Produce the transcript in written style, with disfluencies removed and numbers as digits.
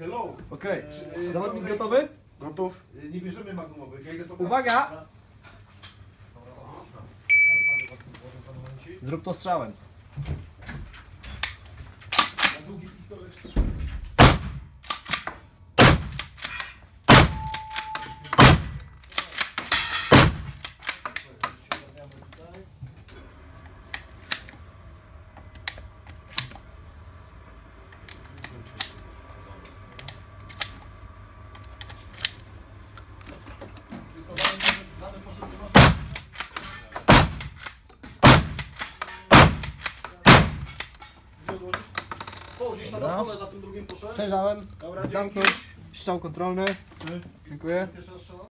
Hello. Okej. Zawodnik gotowy? Gotów? Nie bierzemy magnumowych. Ja idę to Uwaga! Zrób to strzałem. Na długi pistolet. Gdzieś tam na stole na tym drugim poszedł. Przejrzałem. Zamknąć. Strzał kontrolny. Dziękuję. Pierwszy raz strzelam.